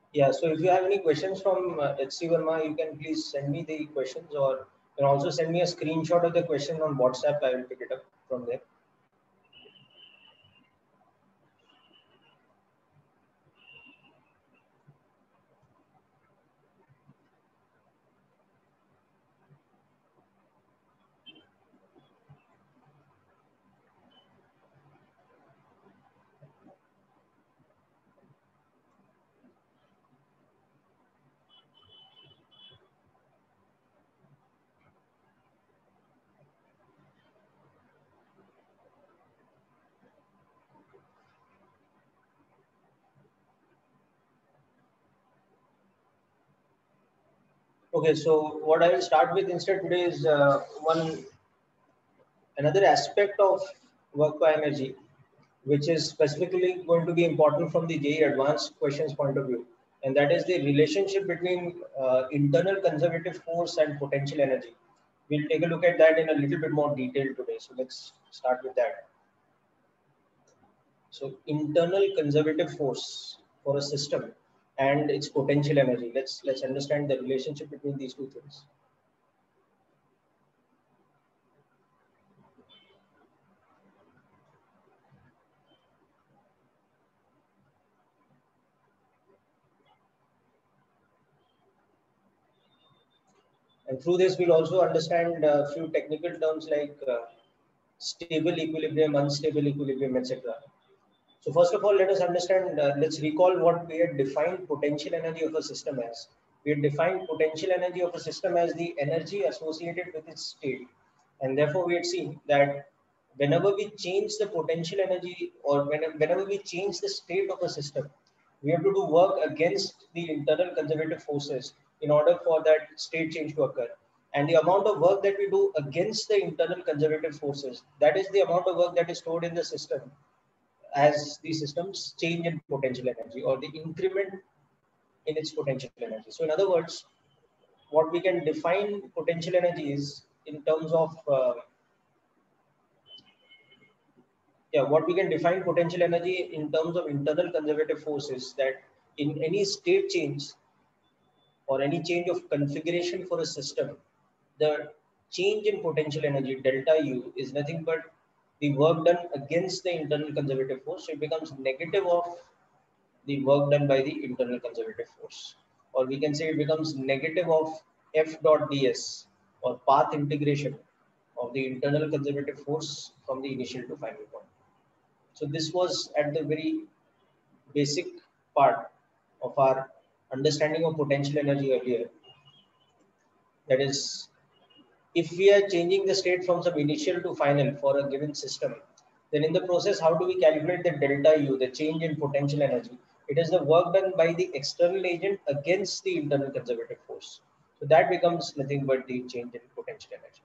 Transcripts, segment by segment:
Yeah, so if you have any questions from HC Verma, you can please send me the questions, or you can also send me a screenshot of the question on WhatsApp. I will pick it up from there. Okay, so what I will start with instead today is another aspect of work by energy, which is specifically going to be important from the JEE advanced questions point of view, and that is the relationship between internal conservative force and potential energy. We'll take a look at that in a little bit more detail today. So let's start with that. So internal conservative force for a system and its potential energy. Let's understand the relationship between these two things. And through this, we'll also understand a few technical terms like stable equilibrium, unstable equilibrium, etc. So first of all, let us understand, let's recall what we had defined potential energy of a system as. We had defined potential energy of a system as the energy associated with its state. And therefore, we had seen that whenever we change the potential energy, or whenever we change the state of a system, we have to do work against the internal conservative forces in order for that state change to occur. And the amount of work that we do against the internal conservative forces, that is the amount of work that is stored in the system as the systems change in potential energy, or the increment in its potential energy. So in other words, what we can define potential energy is in terms of what we can define potential energy in terms of internal conservative forces, that in any state change or any change of configuration for a system, the change in potential energy delta U is nothing but the work done against the internal conservative force. So it becomes negative of the work done by the internal conservative force. Or we can say it becomes negative of F dot ds, or path integration of the internal conservative force from the initial to final point. So this was at the very basic part of our understanding of potential energy earlier. That is, if we are changing the state from some initial to final for a given system, then in the process, how do we calculate the delta U, the change in potential energy? It is the work done by the external agent against the internal conservative force. So that becomes nothing but the change in potential energy.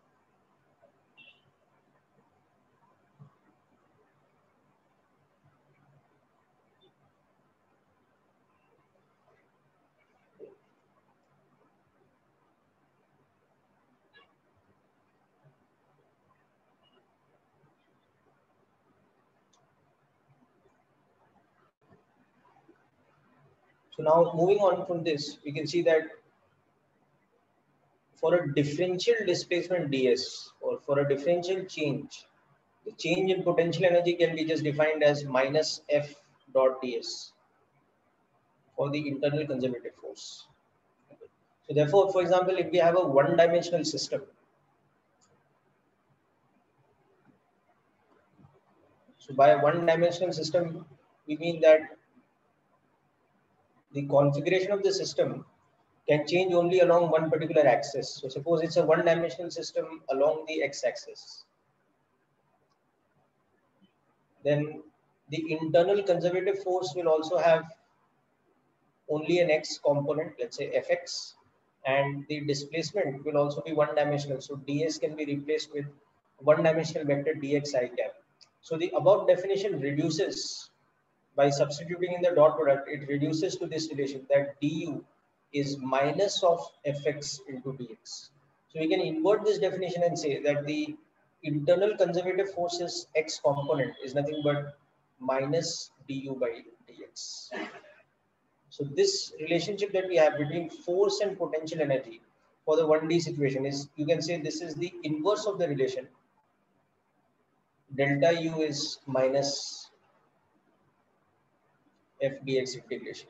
So now moving on from this, we can see that for a differential displacement ds, or for a differential change, the change in potential energy can be just defined as minus F dot ds for the internal conservative force. So therefore, for example, if we have a one-dimensional system, so by a one-dimensional system, we mean that the configuration of the system can change only along one particular axis. So suppose it's a one-dimensional system along the x-axis, then the internal conservative force will also have only an x component, let's say fx, and the displacement will also be one-dimensional. So ds can be replaced with one-dimensional vector dx I cap. So the above definition reduces by substituting in the dot product, it reduces to this relation that du is minus of fx into dx. So we can invert this definition and say that the internal conservative forces x component is nothing but minus du by dx. So this relationship that we have between force and potential energy for the 1D situation is, you can say this is the inverse of the relation. Delta U is minus F dx integration.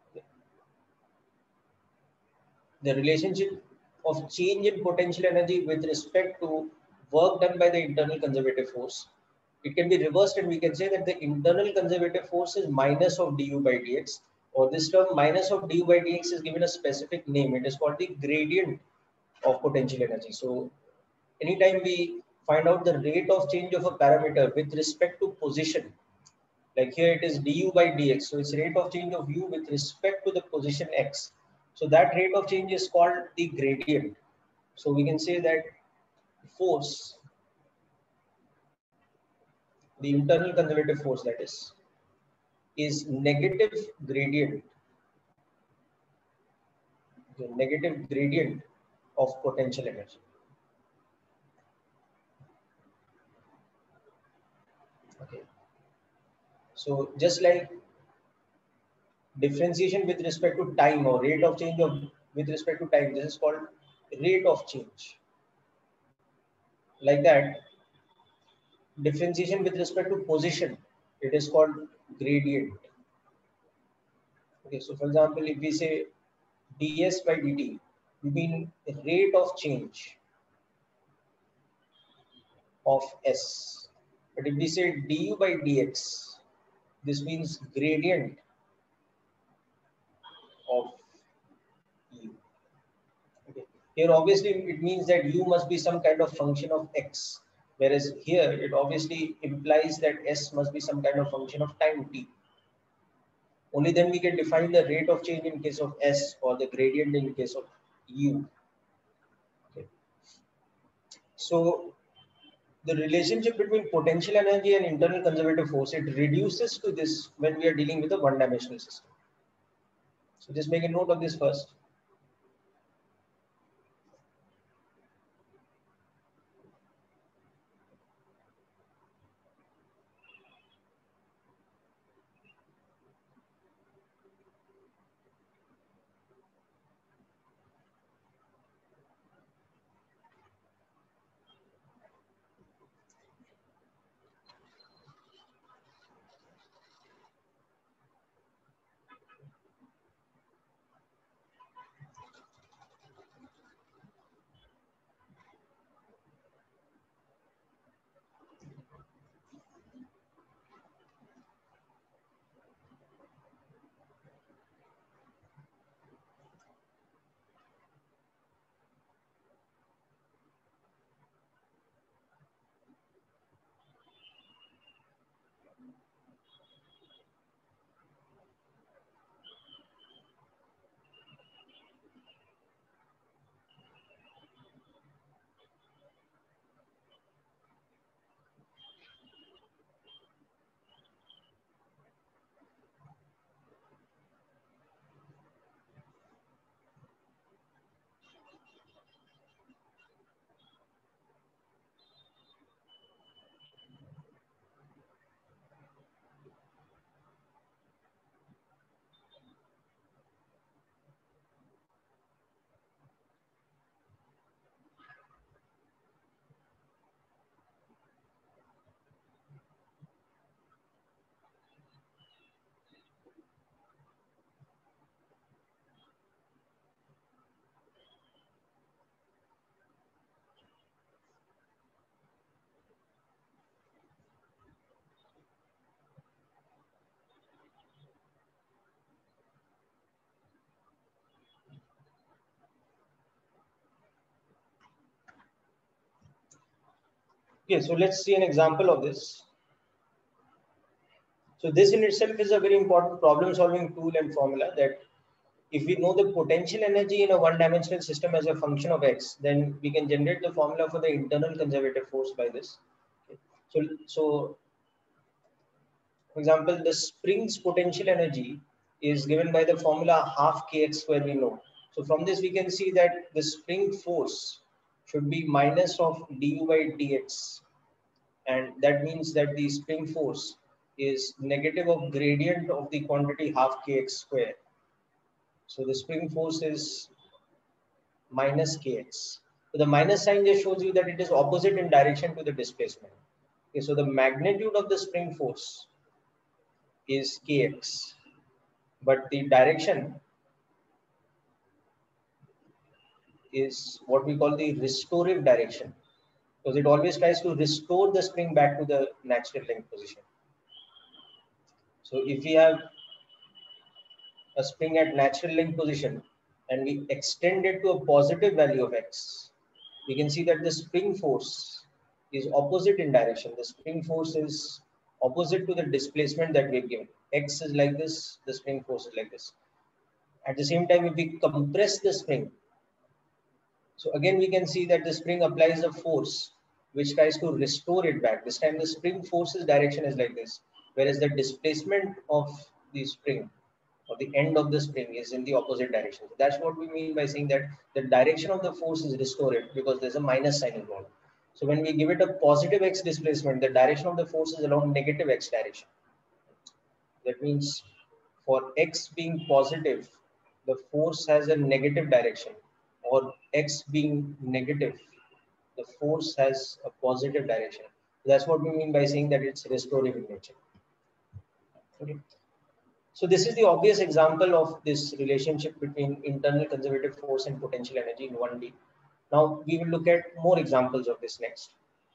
The relationship of change in potential energy with respect to work done by the internal conservative force. It can be reversed and we can say that the internal conservative force is minus of du by dx, or this term minus of du by dx is given a specific name. It is called the gradient of potential energy. So anytime we find out the rate of change of a parameter with respect to position, like here it is du by dx, so it's rate of change of u with respect to the position x. So that rate of change is called the gradient. So we can say that force, the internal conservative force that is negative gradient, the negative gradient of potential energy. Okay. So just like differentiation with respect to time or rate of change of with respect to time, this is called rate of change. Like that, differentiation with respect to position, it is called gradient. Okay, so for example, if we say ds by dt, we mean the rate of change of s. But if we say du by dx, this means gradient of u. Okay. Here obviously it means that u must be some kind of function of x, whereas here it obviously implies that s must be some kind of function of time t. Only then we can define the rate of change in case of s or the gradient in case of u. Okay. So the relationship between potential energy and internal conservative force, it reduces to this when we are dealing with a one-dimensional system. So just make a note of this first. Okay, so let's see an example of this. So this in itself is a very important problem solving tool and formula, that if we know the potential energy in a one-dimensional system as a function of x, then we can generate the formula for the internal conservative force by this. Okay. So for example, the spring's potential energy is given by the formula half kx square we know. So from this we can see that the spring force should be minus of du by dx, and that means that the spring force is negative of gradient of the quantity half kx square. So the spring force is minus kx. So the minus sign just shows you that it is opposite in direction to the displacement. Okay, so the magnitude of the spring force is kx, but the direction is what we call the restorative direction, because it always tries to restore the spring back to the natural length position. So if we have a spring at natural length position and we extend it to a positive value of x, we can see that the spring force is opposite in direction. The spring force is opposite to the displacement that we've given. X is like this, the spring force is like this. At the same time, if we compress the spring, so again we can see that the spring applies a force which tries to restore it back. This time the spring force's direction is like this, whereas the displacement of the spring or the end of the spring is in the opposite direction. So that's what we mean by saying that the direction of the force is restored because there's a minus sign involved. So when we give it a positive x displacement, the direction of the force is along negative x direction. That means for x being positive, the force has a negative direction, or x being negative, the force has a positive direction. That's what we mean by saying that it's restorative in nature. Okay. So this is the obvious example of this relationship between internal conservative force and potential energy in 1D. Now we will look at more examples of this next.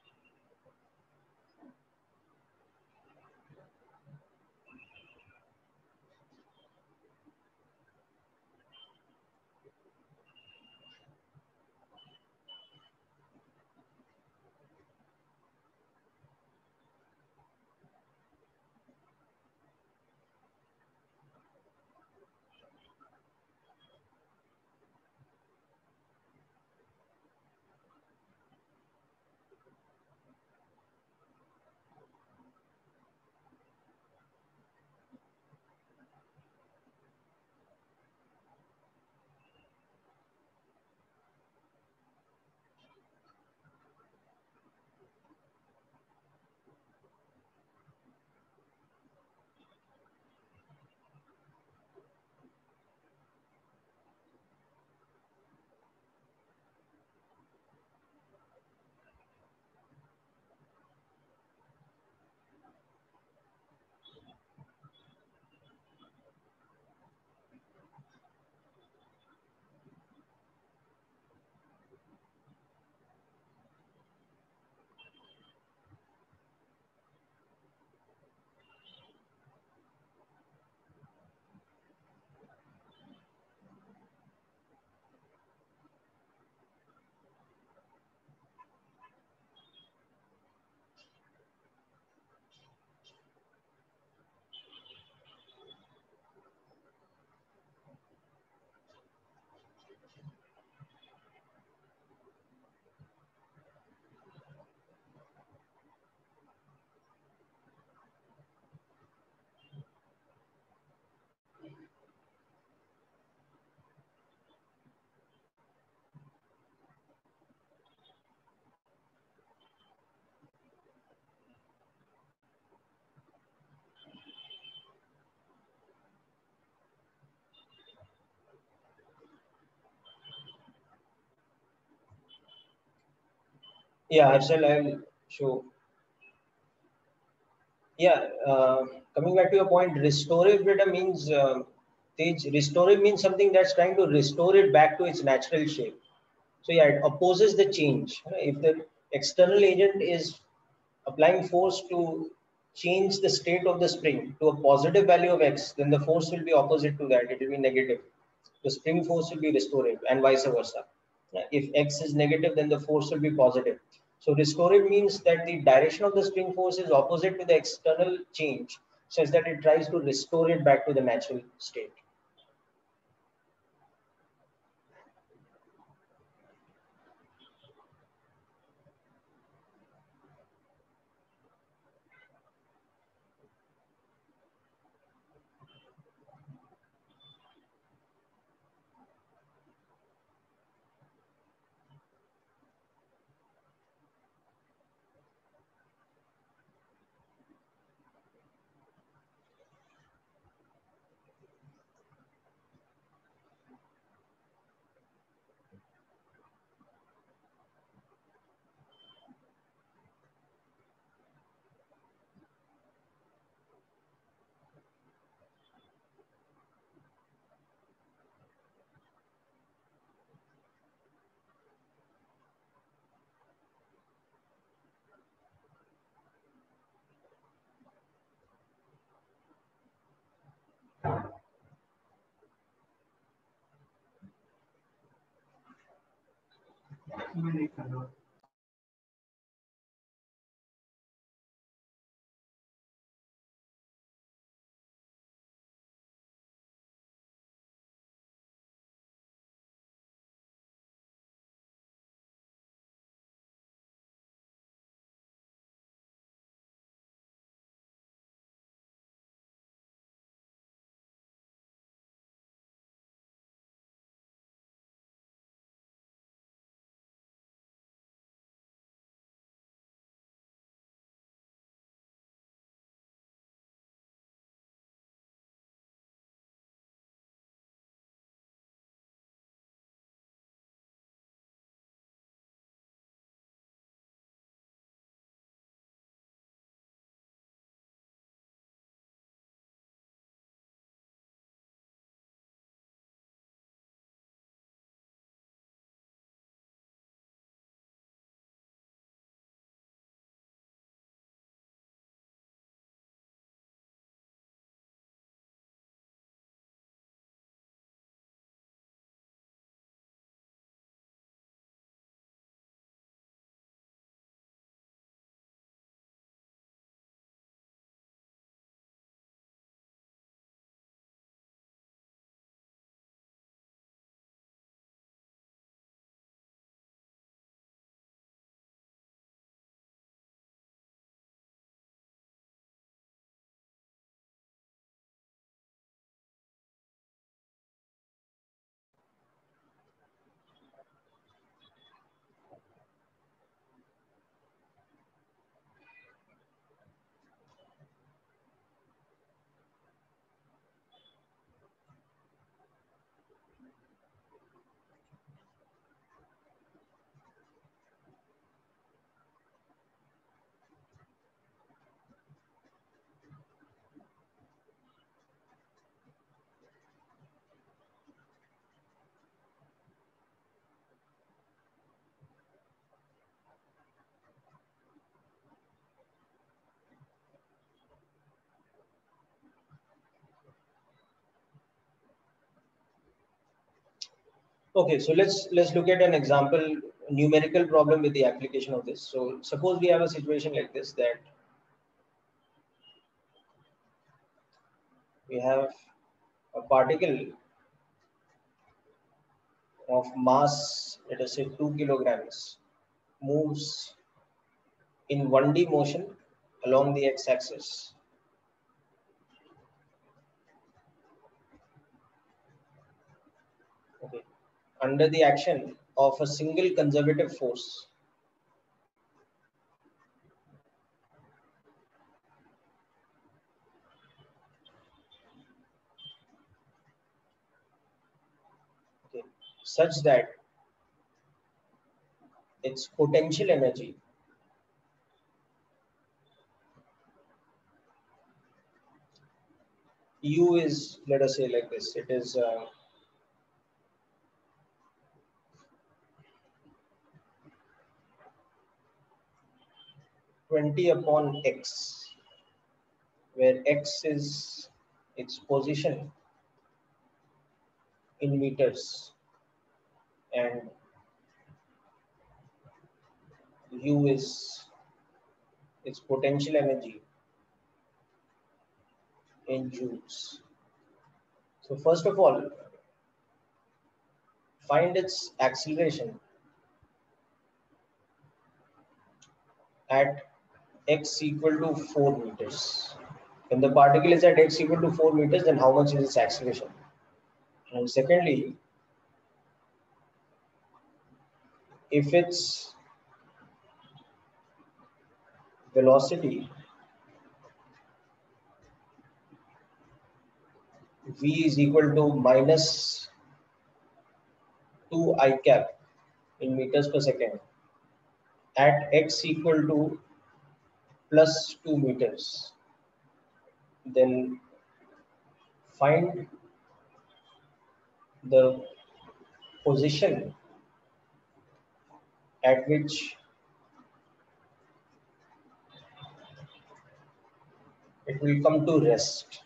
Yeah, Arshal, I'll show. Yeah, coming back to your point, restorative data means restorative means something that's trying to restore it back to its natural shape. So yeah, it opposes the change. If the external agent is applying force to change the state of the spring to a positive value of x, then the force will be opposite to that. It will be negative. The spring force will be restorative and vice versa. If x is negative, then the force will be positive. So restorative means that the direction of the spring force is opposite to the external change, such that it tries to restore it back to the natural state. Okay, so let's look at an example numerical problem with the application of this. So suppose we have a situation like this, that we have a particle of mass, let us say 2 kilograms, moves in 1D motion along the x-axis. Okay, under the action of a single conservative force. Okay, such that its potential energy U is, let us say like this, it is 20 upon x, where x is its position in meters and U is its potential energy in joules. So first of all, find its acceleration at x equal to 4 meters. When the particle is at x equal to 4 meters, then how much is its acceleration? And secondly, if its velocity v is equal to minus 2 I cap in meters per second at x equal to plus 2 meters, then find the position at which it will come to rest.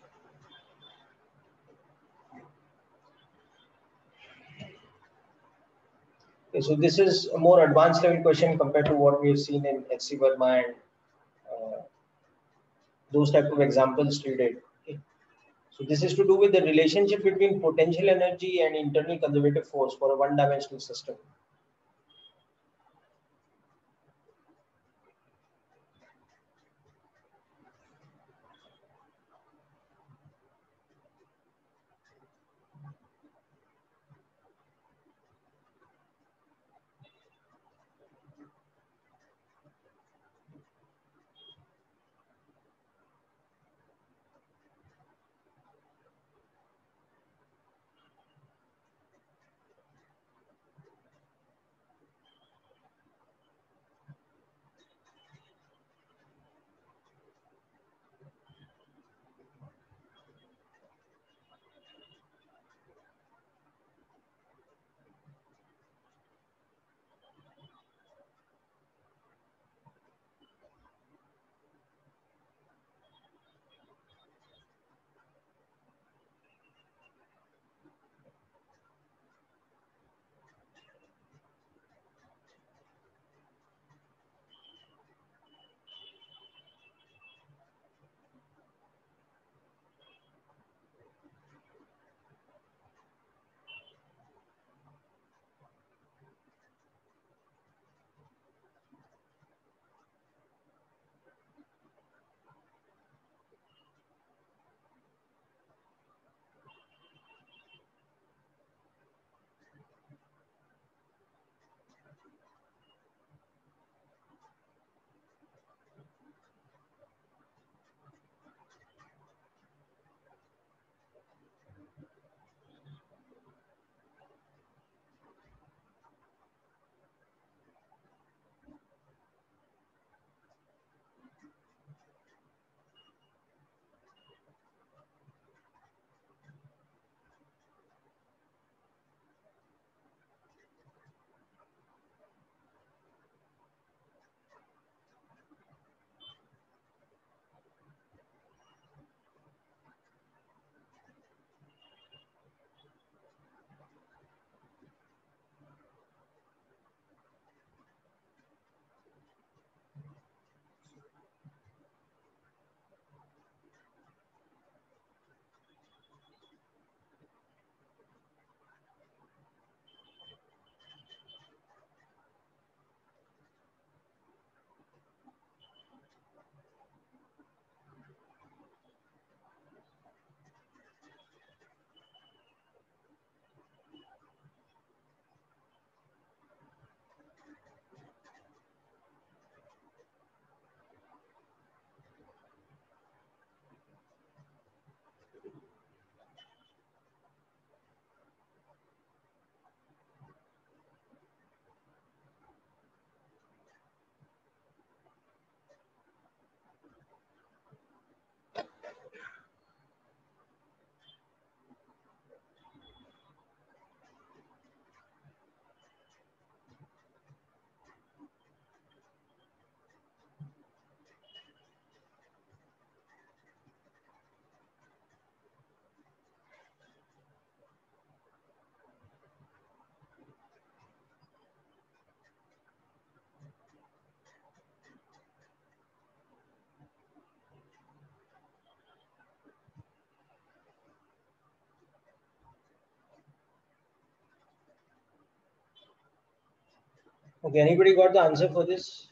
Okay, so this is a more advanced level question compared to what we have seen in HC Verma and uh, those type of examples we did. Okay. So this is to do with the relationship between potential energy and internal conservative force for a one-dimensional system. Okay, anybody got the answer for this?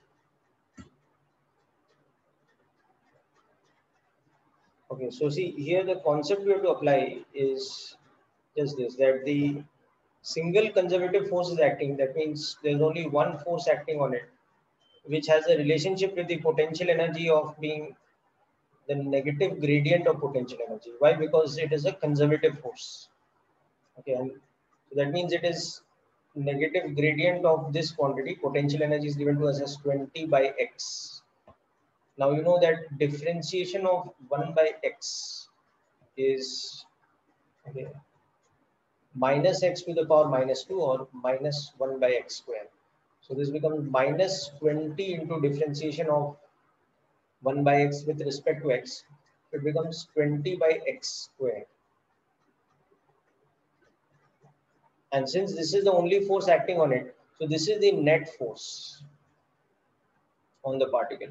Okay, so see here the concept we have to apply is just this, that the single conservative force is acting. That means there's only one force acting on it, which has a relationship with the potential energy of being the negative gradient of potential energy. Why? Because it is a conservative force. Okay, and so that means it is negative gradient of this quantity. Potential energy is given to us as 20 by x. Now you know that differentiation of 1 by x is, okay, minus x to the power minus 2 or minus 1 by x square. So this becomes minus 20 into differentiation of 1 by x with respect to x. It becomes 20 by x square. And since this is the only force acting on it, So this is the net force on the particle.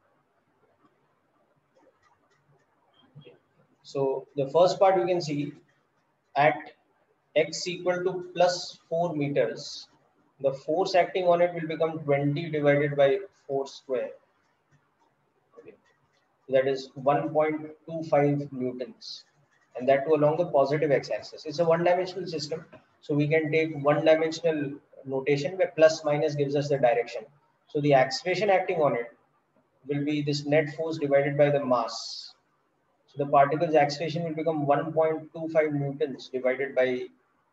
Okay. So the first part you can see at x equal to plus 4 meters, the force acting on it will become 20 divided by 4 square. Okay. That is 1.25 newtons, and that too along the positive x-axis. It's a one-dimensional system, so we can take one-dimensional notation where plus minus gives us the direction. So the acceleration acting on it will be this net force divided by the mass. So the particle's acceleration will become 1.25 newtons divided by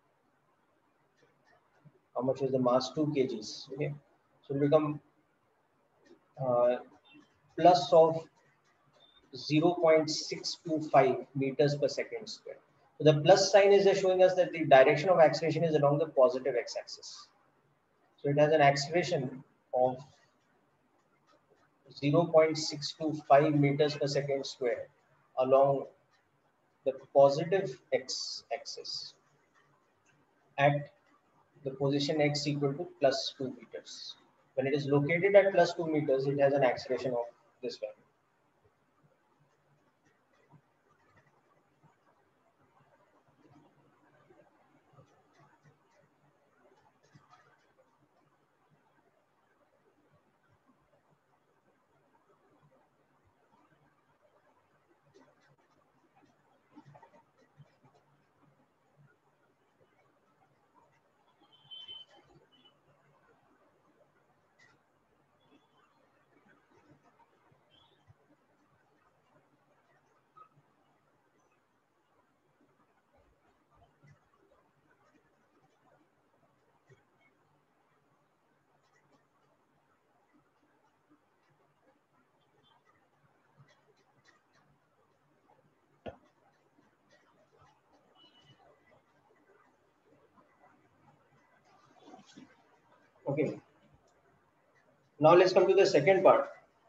how much is the mass? 2 kgs. Okay, so it will become uh, plus of 0.625 meters per second square. So the plus sign is just showing us that the direction of acceleration is along the positive x-axis. So it has an acceleration of 0.625 meters per second square along the positive x-axis at the position x equal to plus 2 meters. When it is located at plus 2 meters, it has an acceleration of this value. Okay. Now let's come to the second part.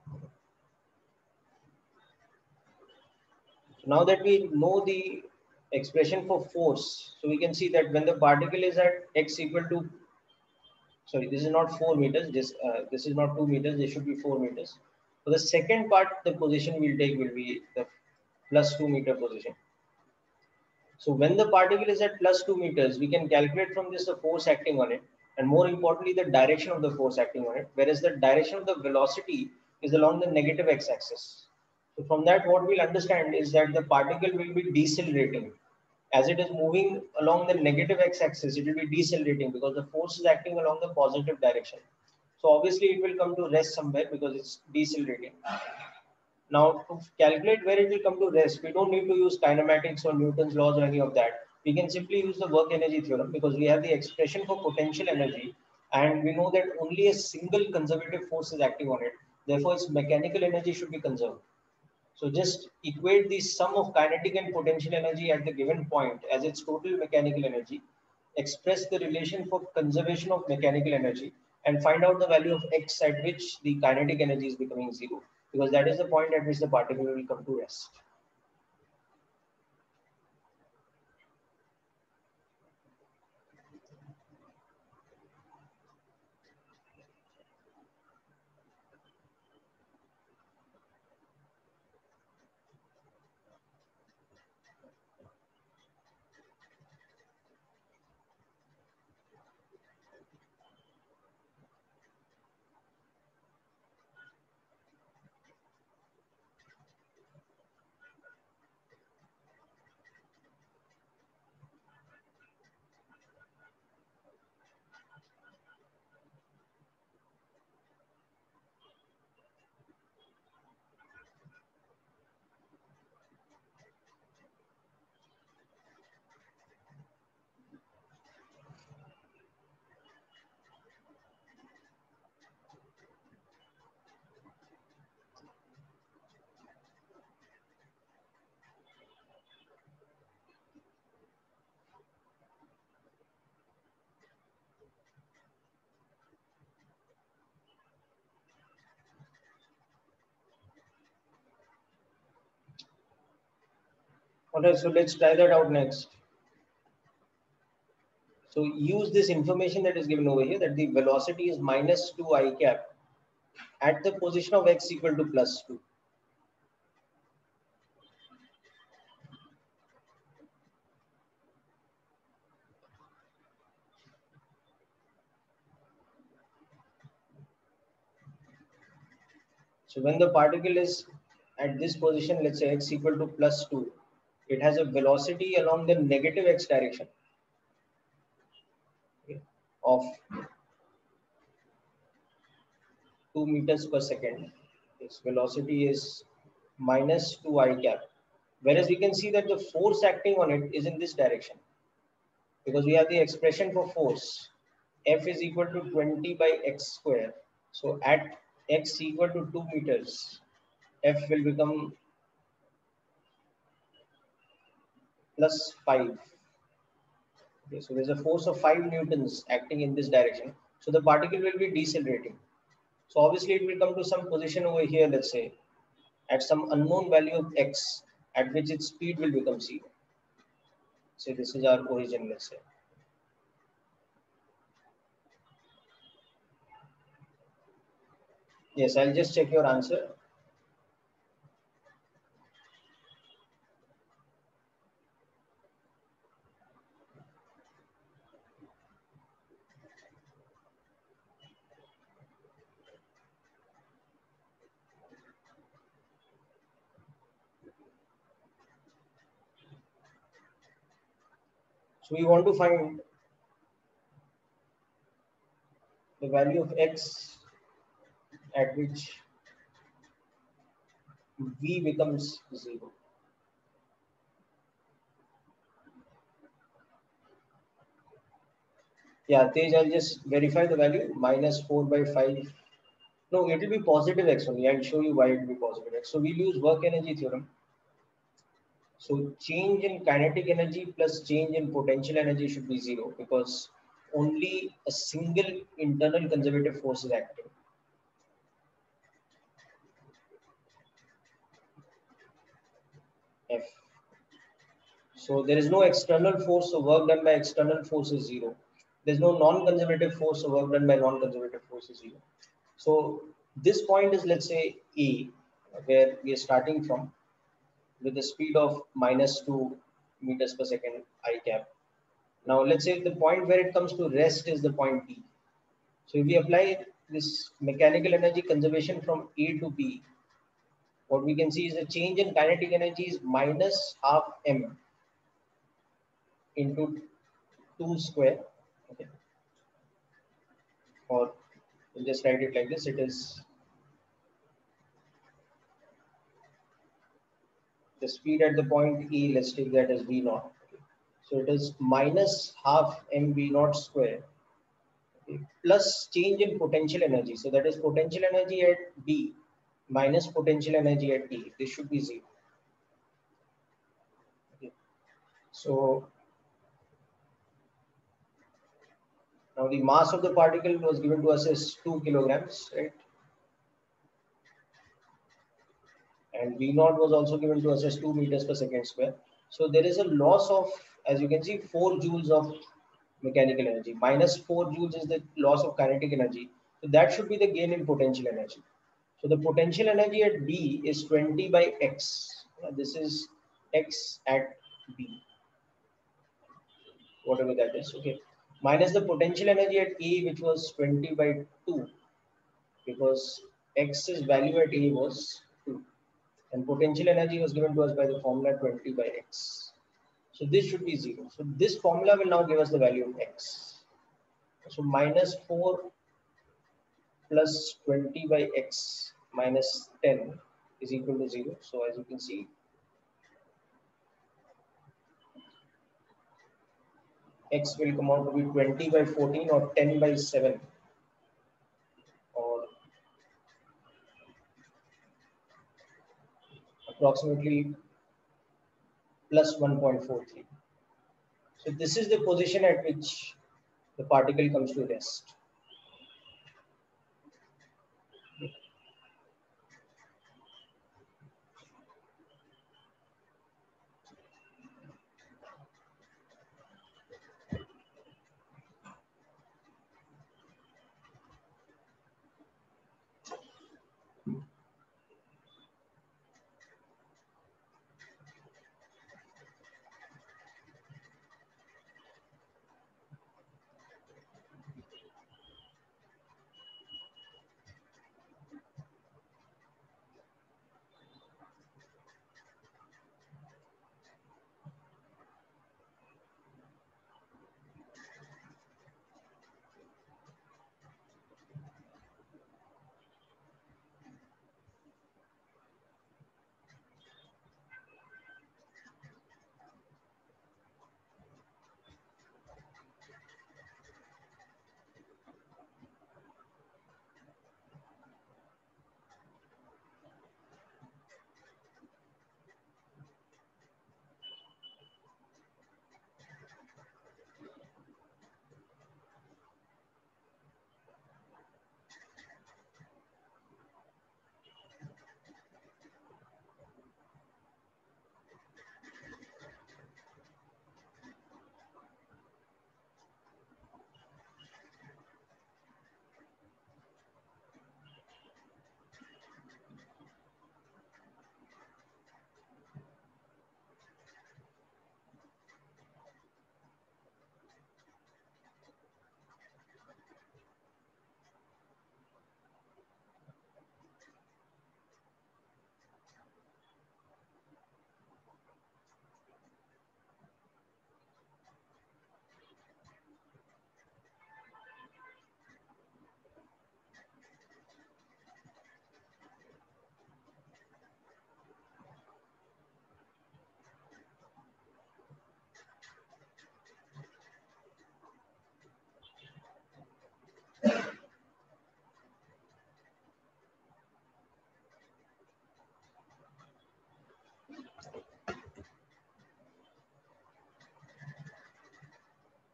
So now that we know the expression for force, so we can see that when the particle is at x equal to, sorry, this is not 4 meters, this is not 2 meters, this should be 4 meters. For the second part, the position we'll take will be the plus 2 meter position. So when the particle is at plus 2 meters, we can calculate from this the force acting on it, and more importantly, the direction of the force acting on it, whereas the direction of the velocity is along the negative x-axis. So from that, what we'll understand is that the particle will be decelerating. As it is moving along the negative x-axis, it will be decelerating because the force is acting along the positive direction. So obviously, it will come to rest somewhere because it's decelerating. Now, to calculate where it will come to rest, we don't need to use kinematics or Newton's laws or any of that. We can simply use the work energy theorem because we have the expression for potential energy, and we know that only a single conservative force is acting on it. Therefore, its mechanical energy should be conserved. So just equate the sum of kinetic and potential energy at the given point as its total mechanical energy, express the relation for conservation of mechanical energy, and find out the value of x at which the kinetic energy is becoming zero, because that is the point at which the particle will come to rest. Okay, so let's try that out next. So use this information that is given over here, that the velocity is minus 2 I cap at the position of x equal to plus 2. So when the particle is at this position, let's say x equal to plus 2, it has a velocity along the negative x direction, okay, of 2 meters per second. Its velocity is minus 2 I cap. Whereas we can see that the force acting on it is in this direction, because we have the expression for force. F is equal to 20 by x square. So at x equal to 2 meters, F will become plus 5. Okay, so there's a force of 5 newtons acting in this direction. So the particle will be decelerating. So obviously it will come to some position over here, let's say, at some unknown value of x, at which its speed will become 0. So this is our origin, let's say. Yes, I'll just check your answer. So we want to find the value of x at which v becomes 0. Yeah, Tej, I'll just verify the value, minus 4 by 5. No, it will be positive x only. I'll show you why it will be positive x. So we'll use work energy theorem. So change in kinetic energy plus change in potential energy should be 0, because only a single internal conservative force is acting. F. So there is no external force, so work done by external force is 0. There's no non-conservative force, so work done by non-conservative force is 0. So this point is, let's say, A, where we are starting from, with a speed of minus 2 meters per second I cap. Now let's say the point where it comes to rest is the point B. So if we apply this mechanical energy conservation from A to B, what we can see is the change in kinetic energy is minus half m into 2 square. Okay. Or we'll just write it like this. It is the speed at the point E, let's take that as V naught. Okay. So it is minus half mv naught square, okay, plus change in potential energy. So that is potential energy at B minus potential energy at E. This should be 0. Okay. So now the mass of the particle was given to us as 2 kilograms, right? And V naught was also given to us as 2 meters per second square. So there is a loss of, as you can see, 4 joules of mechanical energy. Minus 4 joules is the loss of kinetic energy. So that should be the gain in potential energy. So the potential energy at B is 20 by x. This is x at B, whatever that is. Okay. Minus the potential energy at A, which was 20 by 2, because x's value at A was 2. And potential energy was given to us by the formula 20 by x. So this should be 0. So this formula will now give us the value of x. So minus 4 plus 20 by x minus 10 is equal to 0. So as you can see, x will come out to be 20 by 14 or 10 by 7, or approximately plus 1.43. So this is the position at which the particle comes to rest.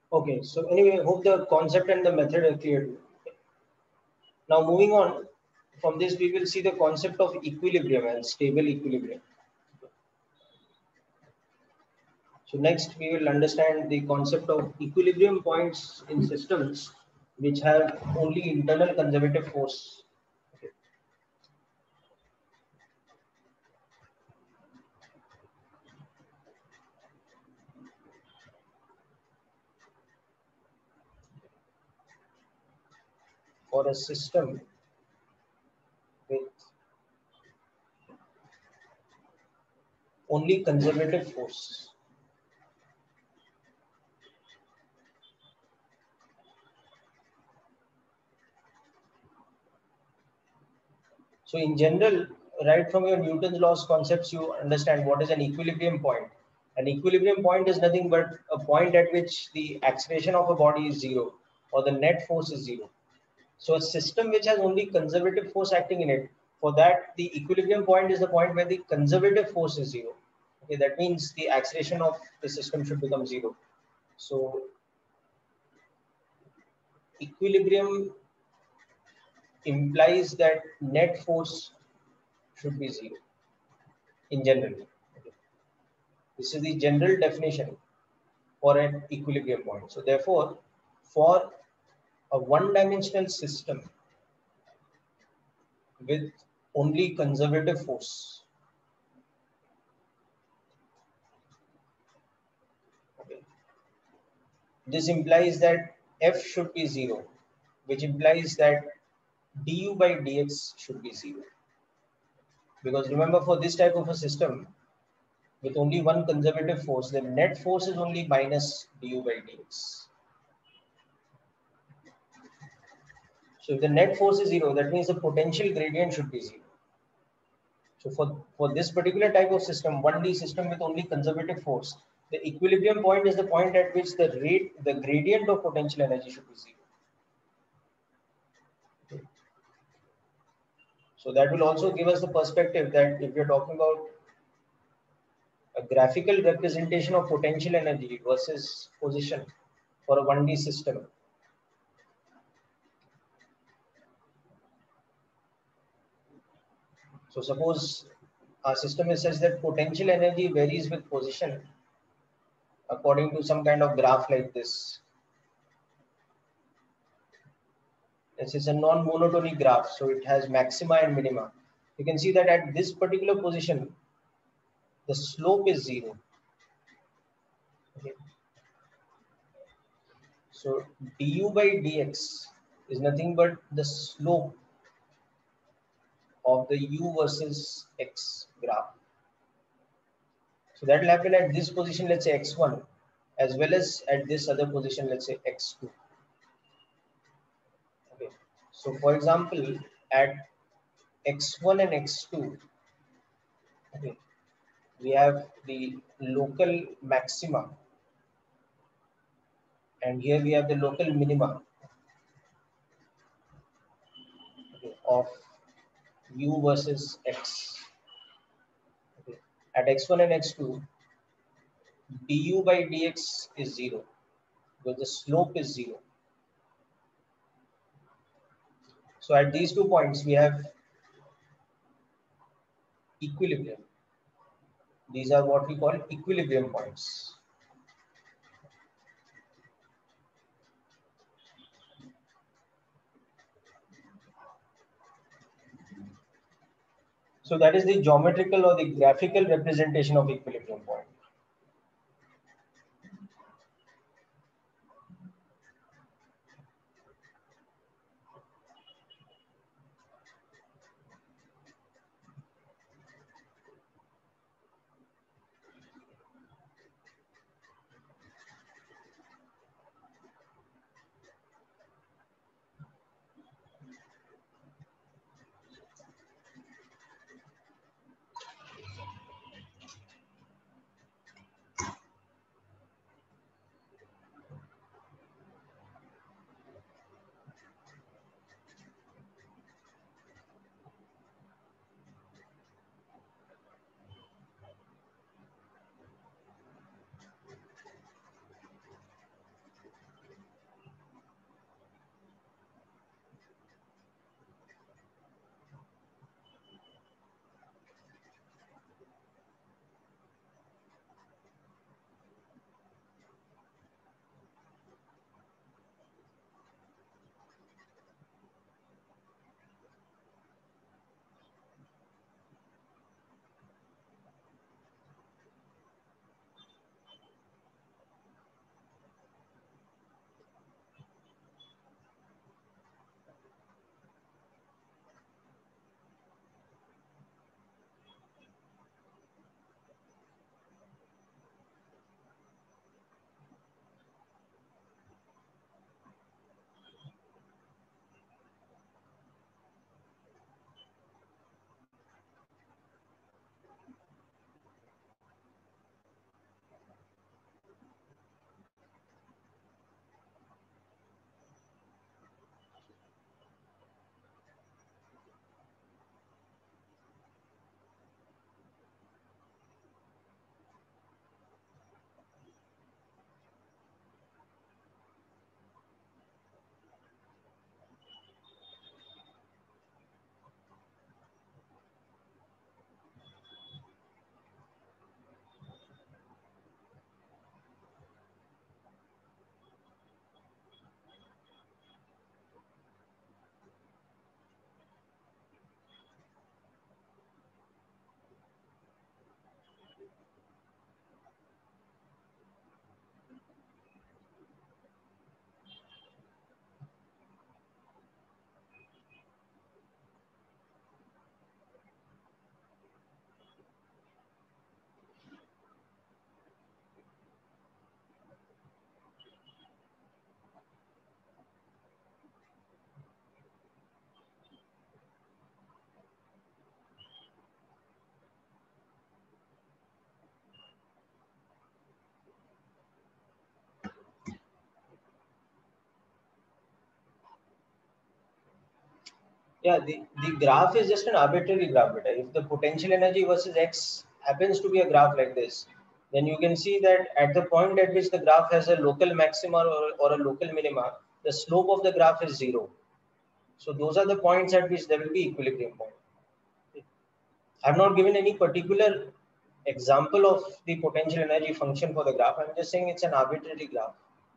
Okay, so anyway, hope the concept and the method are clear. Now moving on from this, we will see the concept of equilibrium and stable equilibrium. So next we will understand the concept of equilibrium points in systems which have only internal conservative force. Okay. For a system with only conservative force. So in general, right from your Newton's laws concepts, you understand what is an equilibrium point. An equilibrium point is nothing but a point at which the acceleration of a body is zero or the net force is zero. So a system which has only conservative force acting in it, for that the equilibrium point is the point where the conservative force is zero. Okay, that means the acceleration of the system should become zero. So equilibrium implies that net force should be zero in general. Okay. This is the general definition for an equilibrium point. So therefore, for a one-dimensional system with only conservative force, okay, this implies that F should be zero, which implies that du by dx should be zero. Because remember, for this type of a system with only one conservative force, the net force is only minus du by dx. So if the net force is zero, that means the potential gradient should be zero. So for this particular type of system, 1D system with only conservative force, the equilibrium point is the point at which the gradient of potential energy should be zero. Okay. So that will also give us the perspective that if you're talking about a graphical representation of potential energy versus position for a 1D system. So suppose our system is such that potential energy varies with position according to some kind of graph like this. This is a non-monotonic graph, so it has maxima and minima. You can see that at this particular position, the slope is zero. Okay. So du by dx is nothing but the slope of the u versus x graph. So that will happen at this position, let's say x1, as well as at this other position, let's say x2. Okay. So for example, at x1 and x2, okay, we have the local maxima, and here we have the local minima, okay, of u versus x. Okay. At x1 and x2, du by dx is zero because the slope is zero. So at these 2 points, we have equilibrium. These are what we call equilibrium points. So that is the geometrical or the graphical representation of equilibrium point. Yeah, the graph is just an arbitrary graph. Beta. If the potential energy versus X happens to be a graph like this, then you can see that at the point at which the graph has a local maxima or a local minima, the slope of the graph is zero. So those are the points at which there will be equilibrium point. I've not given any particular example of the potential energy function for the graph. I'm just saying it's an arbitrary graph.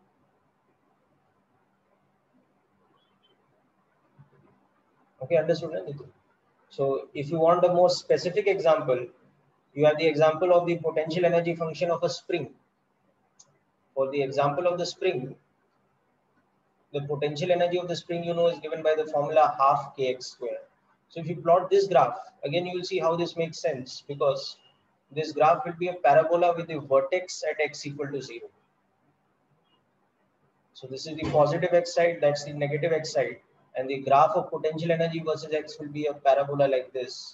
Okay, understood, Nitin? So if you want a more specific example, you have the example of the potential energy function of a spring. For the example of the spring, the potential energy of the spring, is given by the formula half kx square. So if you plot this graph, again, you will see how this makes sense, because this graph will be a parabola with the vertex at x equal to 0. So this is the positive x side, that's the negative x side. And the graph of potential energy versus x will be a parabola like this.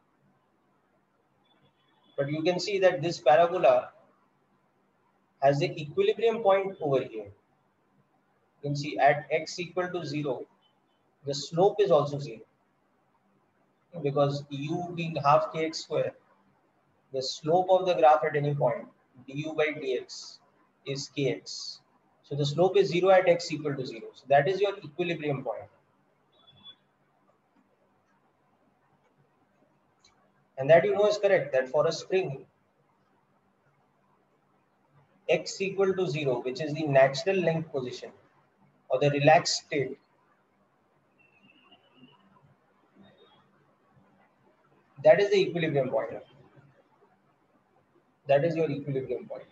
But you can see that this parabola has the equilibrium point over here. You can see at x equal to 0, the slope is also 0. Because u being half kx square, the slope of the graph at any point, du by dx, is kx. So the slope is 0 at x equal to 0. So that is your equilibrium point. And that is correct, that for a spring, x equal to 0, which is the natural length position or the relaxed state, that is the equilibrium point. That is your equilibrium point.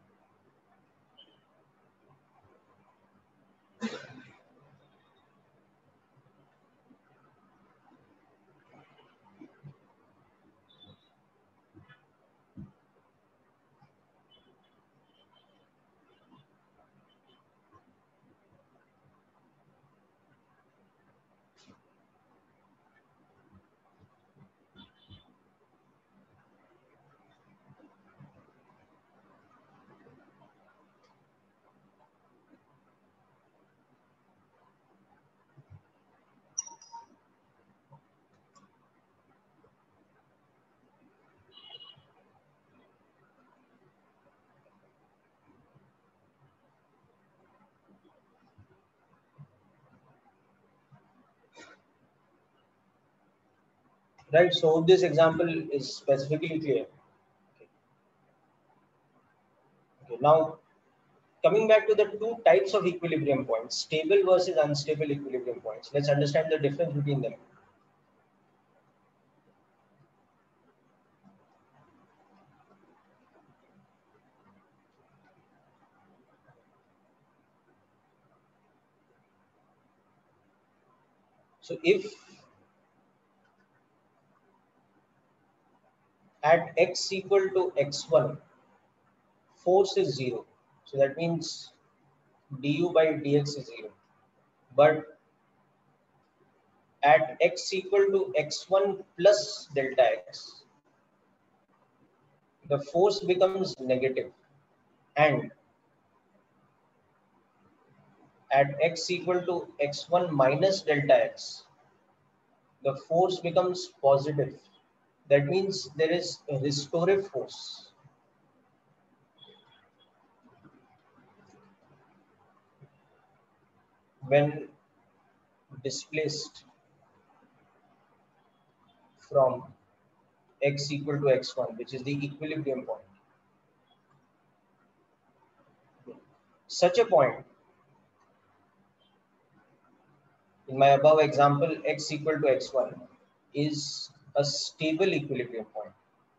Right, so this example is specifically clear. Okay, now coming back to the two types of equilibrium points, stable versus unstable equilibrium points. Let's understand the difference between them. So if at x equal to x1, force is 0. So that means du by dx is 0. But at x equal to x1 plus delta x, the force becomes negative. And at x equal to x1 minus delta x, the force becomes positive. That means there is a restorative force. When displaced from x equal to x1, which is the equilibrium point. Such a point, in my above example, x equal to x1, is a stable equilibrium point.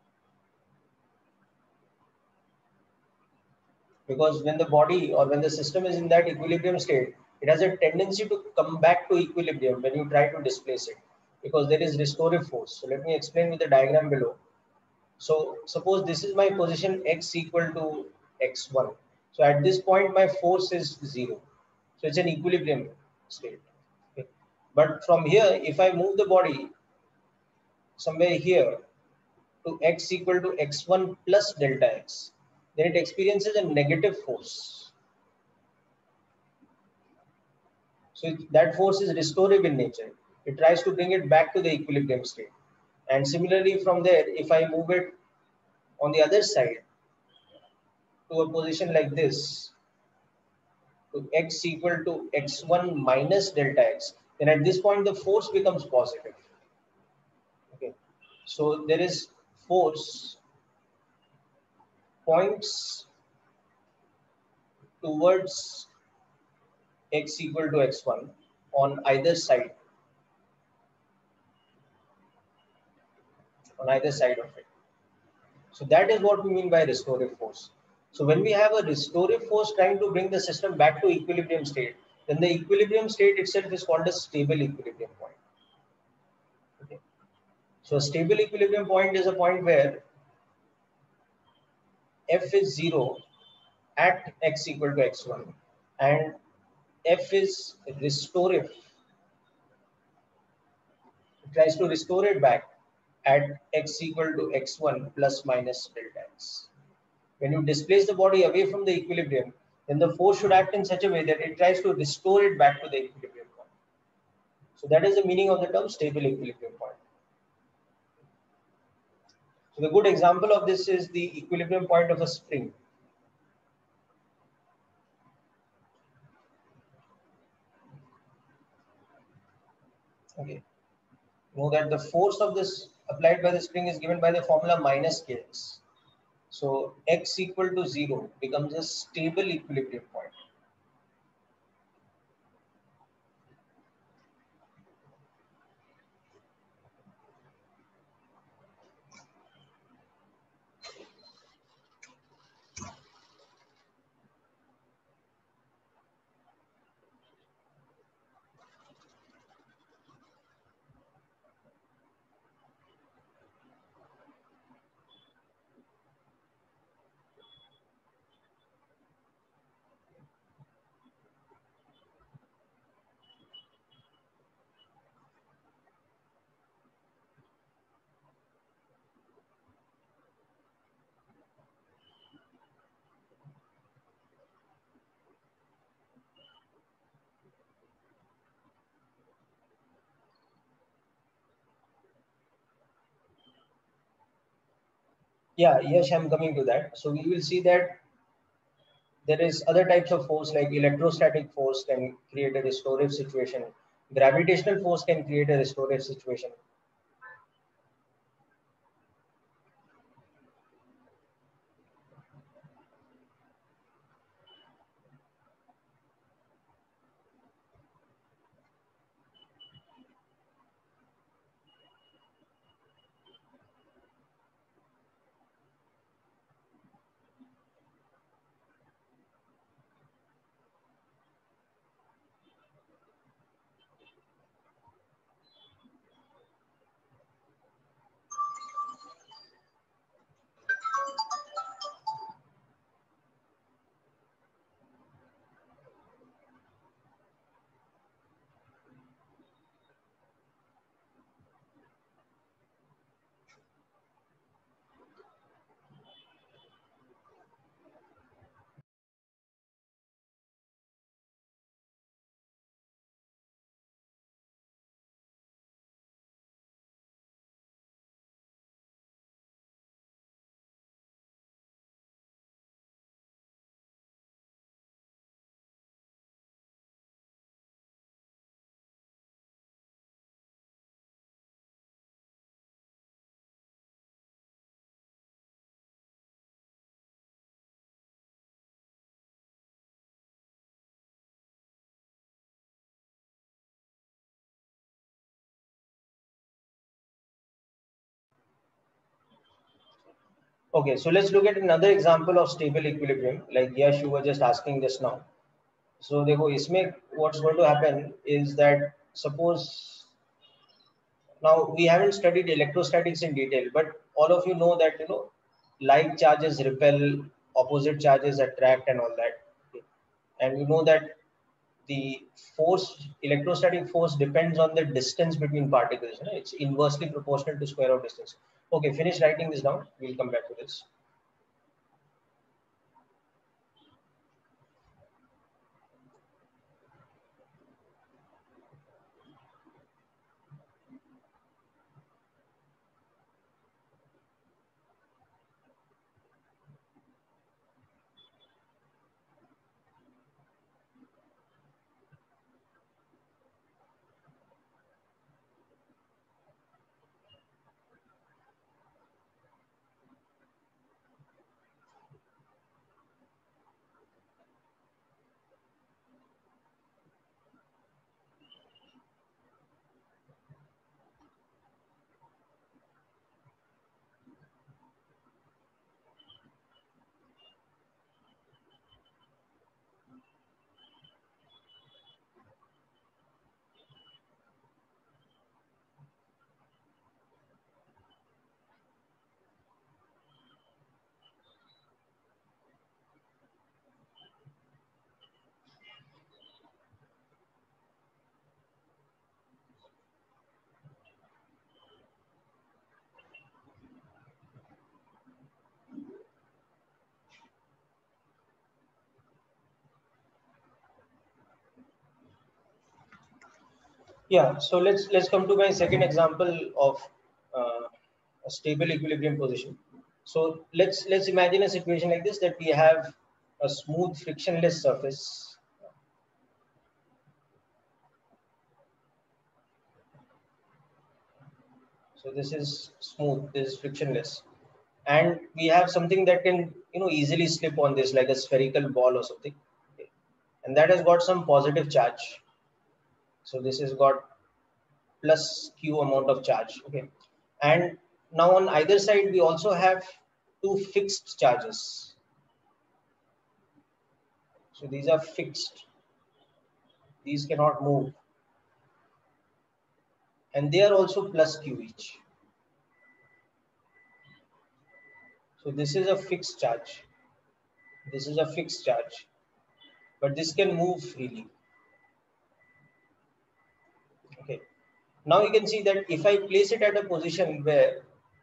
Because when the body or when the system is in that equilibrium state, it has a tendency to come back to equilibrium when you try to displace it, because there is restorative force. So let me explain with the diagram below. So suppose this is my position x equal to x1. So at this point, my force is 0. So it's an equilibrium state. Okay. But from here, if I move the body somewhere here to x equal to x1 plus delta x, then it experiences a negative force. So that force is restorative in nature. it tries to bring it back to the equilibrium state. And similarly from there, if I move it on the other side to a position like this, to x equal to x1 minus delta x, then at this point the force becomes positive. Okay, so there is force points towards x equal to x1 on either side, of it. So that is what we mean by restorative force. So when we have a restorative force trying to bring the system back to equilibrium state, then the equilibrium state itself is called a stable equilibrium point. Okay. So a stable equilibrium point is a point where f is 0 at x equal to x1 and f is restorative. It tries to restore it back at x equal to x1 plus minus delta x. When you displace the body away from the equilibrium, then the force should act in such a way that it tries to restore it back to the equilibrium point. So that is the meaning of the term stable equilibrium point. So the good example of this is the equilibrium point of a spring. Okay. Know that the force of this applied by the spring is given by the formula minus kx. So x equal to 0 becomes a stable equilibrium point. Yeah, yes, I'm coming to that. So we will see that there is other types of force like electrostatic force can create a restorative situation. Gravitational force can create a restorative situation. Okay, so let's look at another example of stable equilibrium, like Yash, you were just asking just now. So देखो इसमें what's going to happen is that suppose now we haven't studied electrostatics in detail, but all of you know that like charges repel, opposite charges attract, and all that. Okay. And you know that the force, electrostatic force, depends on the distance between particles. It's inversely proportional to square of distance. Okay, finish writing this down. We'll come back to this. Yeah, so let's come to my second example of a stable equilibrium position. So let's imagine a situation like this, that we have a smooth frictionless surface. So this is smooth, this is frictionless, and we have something that can easily slip on this, like a spherical ball or something. Okay. And that has got some positive charge. So this has got plus q amount of charge. Okay, and now on either side we also have two fixed charges. So these are fixed, these cannot move, and they are also plus q each. So this is a fixed charge, this is a fixed charge, but this can move freely. Okay, now you can see that if I place it at a position where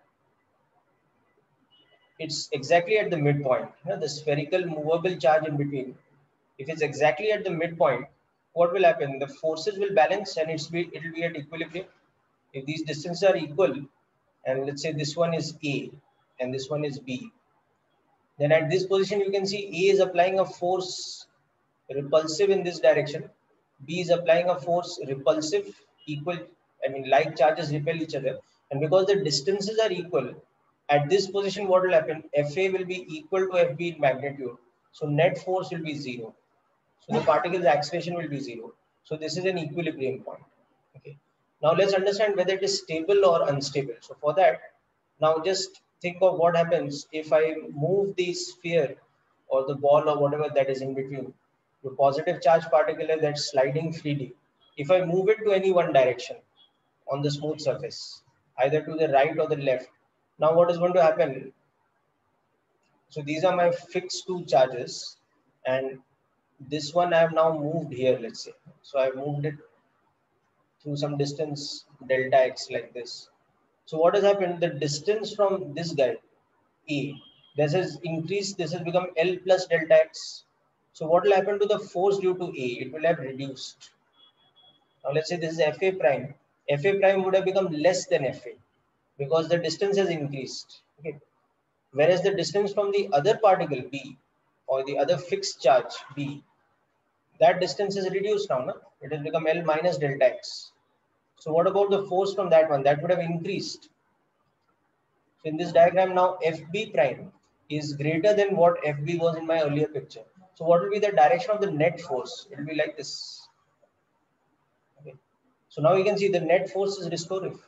it's exactly at the midpoint, the spherical movable charge in between, if it's exactly at the midpoint, what will happen? The forces will balance and it will be at equilibrium. If these distances are equal, and let's say this one is A and this one is B, then at this position you can see A is applying a force repulsive in this direction, B is applying a force repulsive, equal, I mean like charges repel each other, and because the distances are equal, at this position what will happen? Fa will be equal to Fb in magnitude, so net force will be zero. So the particle's acceleration will be zero. So this is an equilibrium point. Okay. Now let's understand whether it is stable or unstable. So for that, now just think of what happens if I move the sphere or the ball or whatever that is in between, the positive charge particle that's sliding freely. If I move it to any one direction on the smooth surface, either to the right or the left, now what is going to happen? So these are my fixed two charges, and this one I have now moved here, let's say. So I've moved it through some distance delta x like this. So what has happened? The distance from this guy, A, this has increased, this has become L plus delta x. So what will happen to the force due to A? It will have reduced. Now let's say this is Fa prime. Fa prime would have become less than Fa because the distance has increased. Okay. Whereas the distance from the other particle B or the other fixed charge B, that distance is reduced now. No? It has become L minus delta x. So what about the force from that one? That would have increased. So in this diagram now, Fb prime is greater than what Fb was in my earlier picture. So what will be the direction of the net force? It will be like this. Okay. So now you can see the net force is restorative.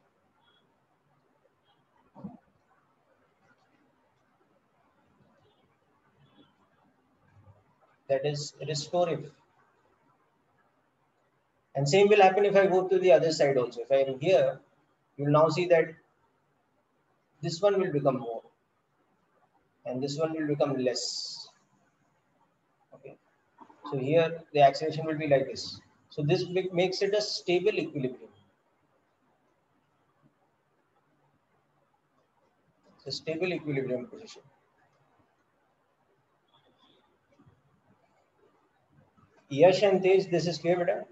That is restorative. And same will happen if I go to the other side also. If I am here, you will now see that this one will become more and this one will become less. Okay. So here the acceleration will be like this. So this makes it a stable equilibrium. It's a stable equilibrium position. Yash and Tej, this is clear, beta?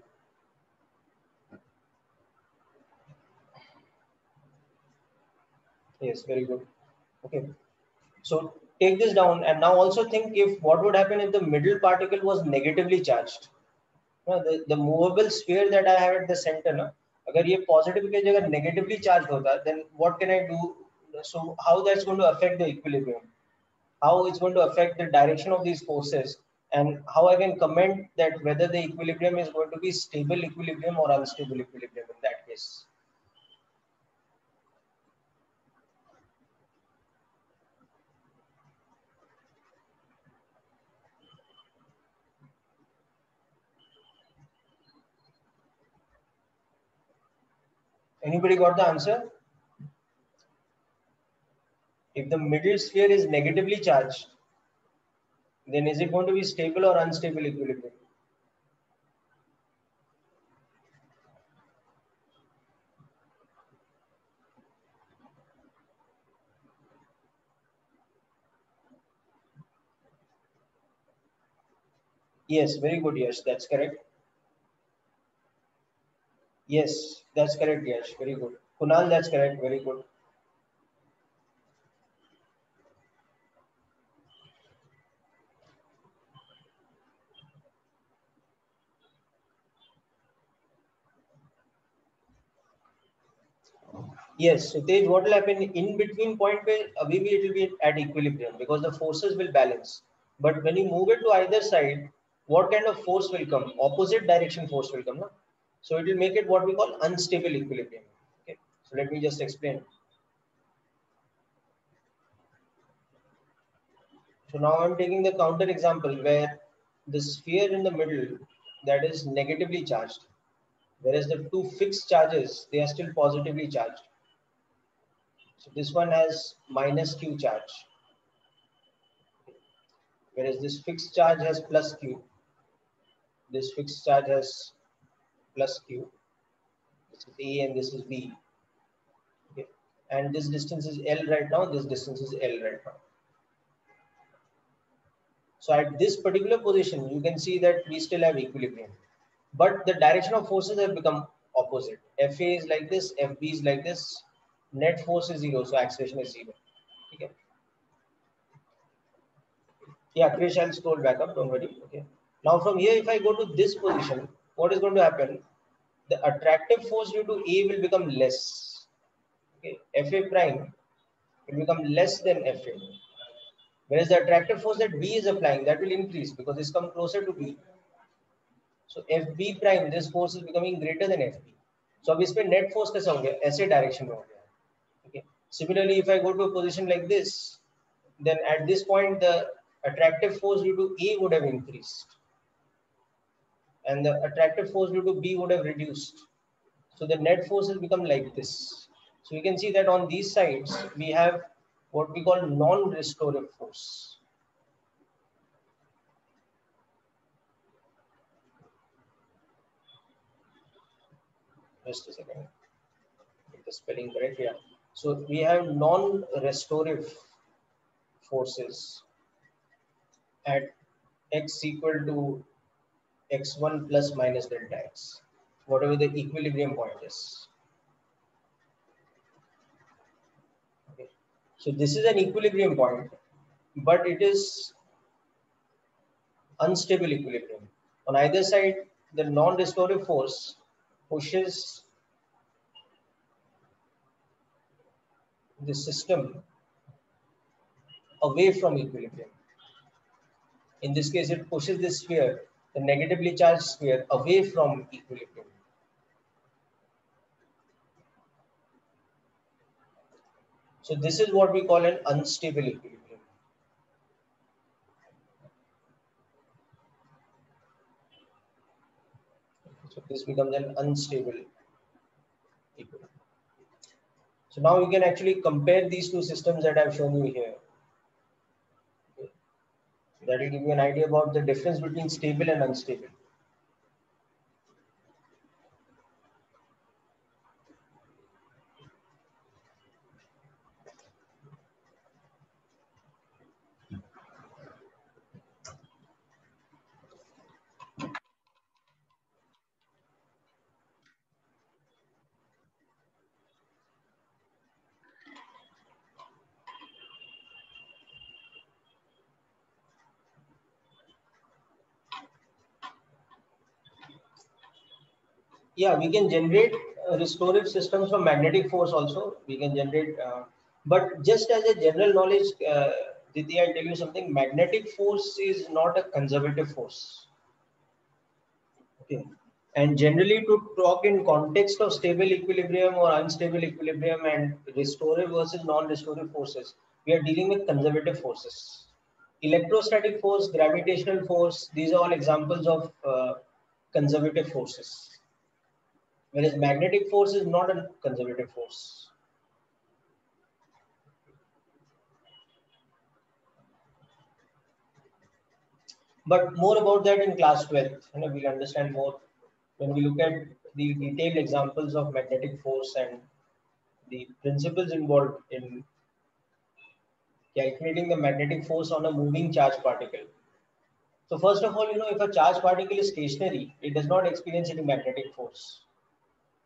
Yes, very good. Okay. So take this down and now also think if what would happen if the middle particle was negatively charged. The movable sphere that I have at the center, na, अगर ये positive के जगह negatively charged होता, then what can I do? So how that's going to affect the equilibrium? How it's going to affect the direction of these forces, and how I can comment that whether the equilibrium is going to be stable equilibrium or unstable equilibrium in that case. Anybody got the answer? If the middle sphere is negatively charged, then is it going to be stable or unstable equilibrium? Yes, very good. Yes, that's correct. Yes, that's correct, Yash. Very good. Kunal, that's correct. Very good. Yes, so Tej, what will happen in between point where maybe it will be at equilibrium because the forces will balance. But when you move it to either side, what kind of force will come? Opposite direction force will come, no? So it will make it what we call unstable equilibrium. Okay, so let me just explain. So now I'm taking the counter example where the sphere in the middle that is negatively charged, whereas the two fixed charges they are still positively charged. So this one has minus q charge, whereas this fixed charge has plus q. This fixed charge has plus q. This is A and this is B. Okay. And this distance is L right now. This distance is L right now. So at this particular position, you can see that we still have equilibrium. But the direction of forces have become opposite. FA is like this, FB is like this. Net force is zero, so acceleration is zero. Okay. Yeah, Krish, I'll scroll back up. Don't worry. Okay. Now from here, if I go to this position, what is going to happen? The attractive force due to A will become less. Okay. FA prime will become less than FA. Whereas the attractive force that B is applying, that will increase because it's come closer to B. So FB prime, this force is becoming greater than FB. So अब इसमें net force कैसा हो गया? ऐसे direction में हो गया. Okay. Similarly, if I go to a position like this, then at this point the attractive force due to A would have increased, and the attractive force due to B would have reduced. So the net force has become like this. So you can see that on these sides we have what we call non-restorative force. Just a second. Get the spelling correct. Yeah. So we have non-restorative forces at x equal to x1 plus minus delta x, whatever the equilibrium point is. Okay. So this is an equilibrium point, but it is unstable equilibrium. On either side, the non-restorative force pushes the system away from equilibrium. In this case, it pushes the sphere, the negatively charged sphere, away from equilibrium. So this is what we call an unstable equilibrium. So this becomes an unstable equilibrium. So now we can actually compare these two systems that I've shown you here. Okay. That will give you an idea about the difference between stable and unstable. Yeah, we can generate restorative systems from magnetic force also. We can generate, but just as a general knowledge, Diti, I'll tell you something. Magnetic force is not a conservative force. Okay. And generally, to talk in context of stable equilibrium or unstable equilibrium and restorative versus non-restorative forces, we are dealing with conservative forces. Electrostatic force, gravitational force, these are all examples of conservative forces. Whereas magnetic force is not a conservative force. But more about that in class 12th. We'll understand more when we look at the detailed examples of magnetic force and the principles involved in calculating the magnetic force on a moving charge particle. So first of all, if a charged particle is stationary, it does not experience any magnetic force.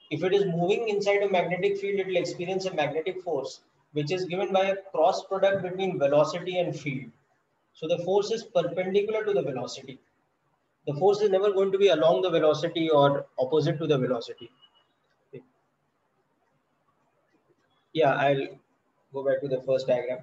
If it is moving inside a magnetic field, it will experience a magnetic force, which is given by a cross product between velocity and field. So the force is perpendicular to the velocity. The force is never going to be along the velocity or opposite to the velocity. Okay. Yeah, I'll go back to the first diagram.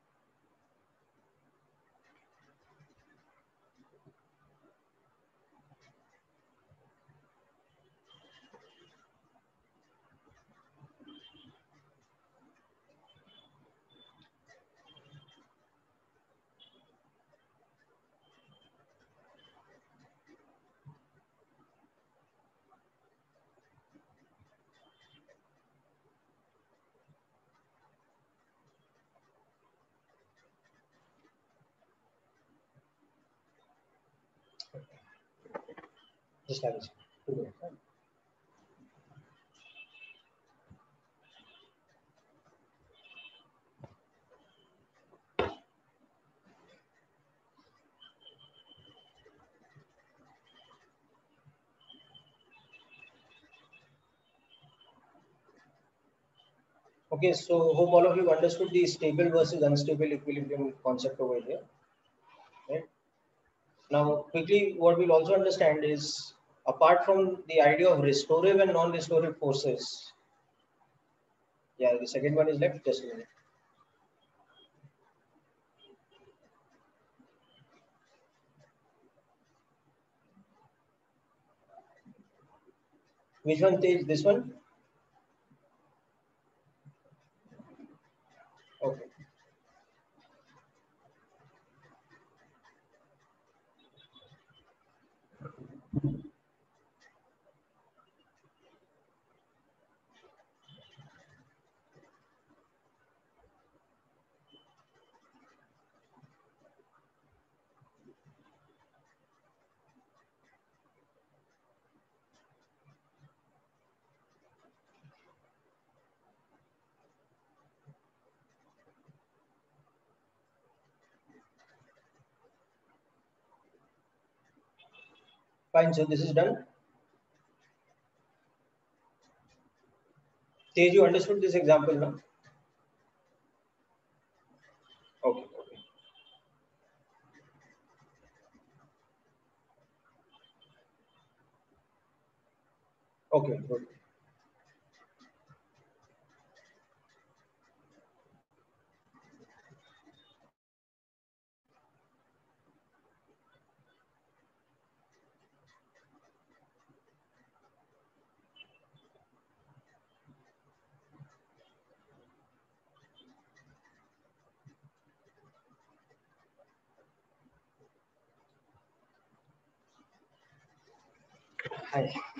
Just have a 2 minutes. Okay, so hope all of you understood the stable versus unstable equilibrium concept over here. Right? Now, quickly, what we'll also understand is, apart from the idea of restorative and non-restorative forces, yeah, the second one is left, just a minute. Which one takes this one? Okay. Fine, so this is done. Tej, you understood this example now? Okay, okay, good. Hi.